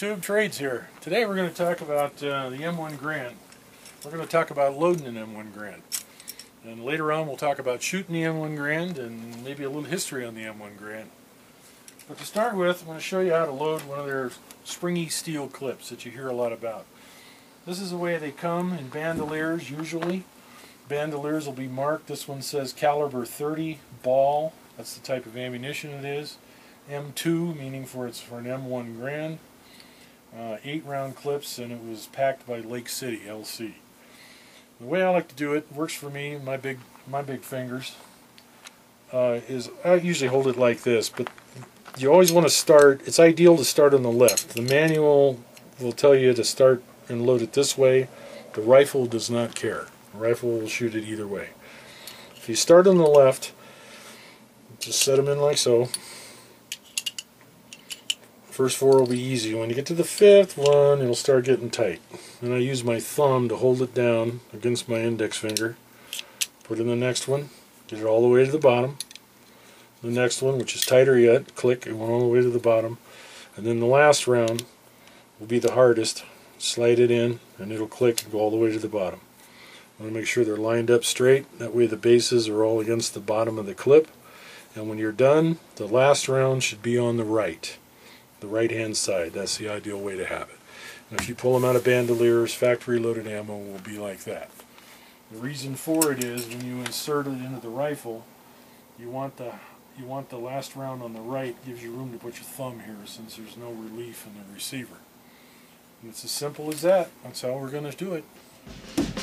YouTube, Trades here. Today we're going to talk about the M1 Garand. We're going to talk about loading an M1 Garand. And later on we'll talk about shooting the M1 Garand and maybe a little history on the M1 Garand. But to start with, I'm going to show you how to load one of their springy steel clips that you hear a lot about. This is the way they come in bandoliers usually. Bandoliers will be marked. This one says caliber 30 ball. That's the type of ammunition it is. M2 meaning it's for an M1 Garand. 8-round clips, and it was packed by Lake City LC. The way I like to do it, works for me, my big fingers, is I usually hold it like this, but you always want to start, it's ideal to start on the left. The manual will tell you to start and load it this way. The rifle does not care. The rifle will shoot it either way. If you start on the left, just set them in like so. First 4 will be easy. When you get to the 5th one, it'll start getting tight. And I use my thumb to hold it down against my index finger. Put in the next one, get it all the way to the bottom. The next one, which is tighter yet, click, it went all the way to the bottom. And then the last round will be the hardest. Slide it in, and it'll click and go all the way to the bottom. I want to make sure they're lined up straight. That way the bases are all against the bottom of the clip. And when you're done, the last round should be on the right-hand side. That's the ideal way to have it. And if you pull them out of bandoliers, factory-loaded ammo will be like that. The reason for it is when you insert it into the rifle, you want the last round on the right. Gives you room to put your thumb here since there's no relief in the receiver. And it's as simple as that. That's how we're going to do it.